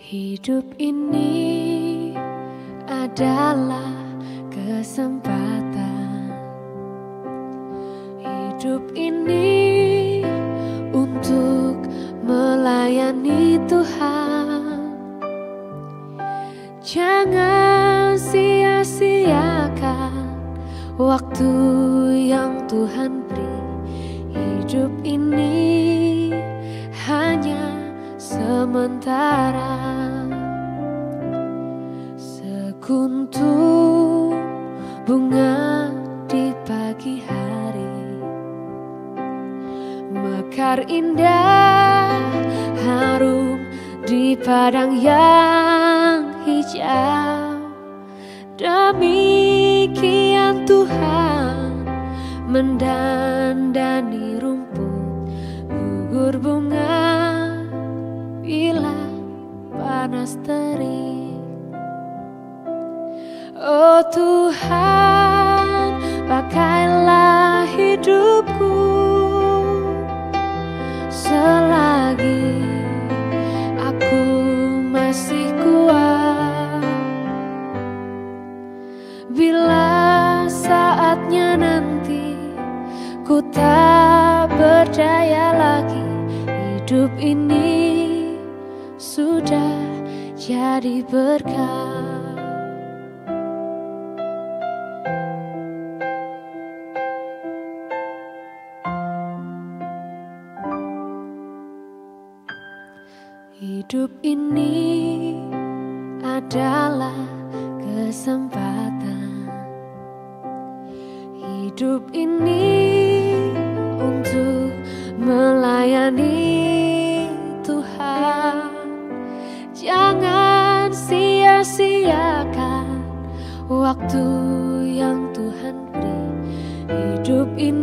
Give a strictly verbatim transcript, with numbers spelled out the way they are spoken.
Hidup ini adalah kesempatan. Hidup ini untuk melayani Tuhan. Jangan sia-siakan waktu yang Tuhan beri. Hidup ini hanya sementara. Sekuntum bunga di pagi hari, mekar indah harum di padang yang hijau. Demikian Tuhan mendandani rumput, gugur bunga bila panas terik. Oh Tuhan, pakailah hidupku selagi aku masih kuat. Bila saatnya nanti ku tak berdaya lagi, hidup ini sudah jadi berkah. Hidup ini adalah kesempatan. Hidup ini untuk melayani Tuhan. Jangan sia-siakan waktu yang Tuhan beri. Hidup ini